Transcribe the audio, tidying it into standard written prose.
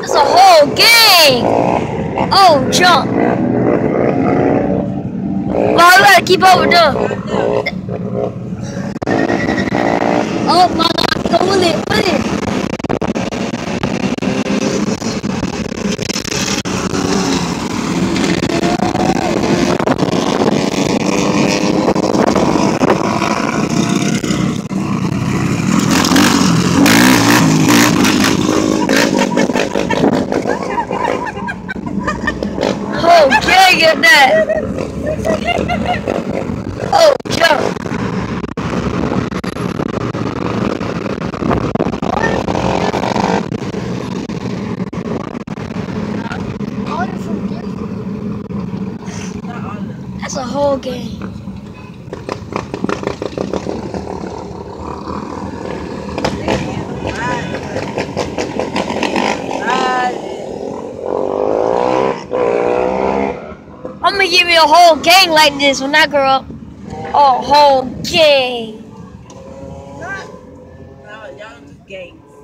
That's a whole gang. Oh, jump. Well, we gotta keep up with them. Oh my God, go with it, with it. Oh, gang at that. Oh, jump. That's a whole game. I'm gonna give me a whole gang like this when I grow up. A whole gang. No, y'all just gangs.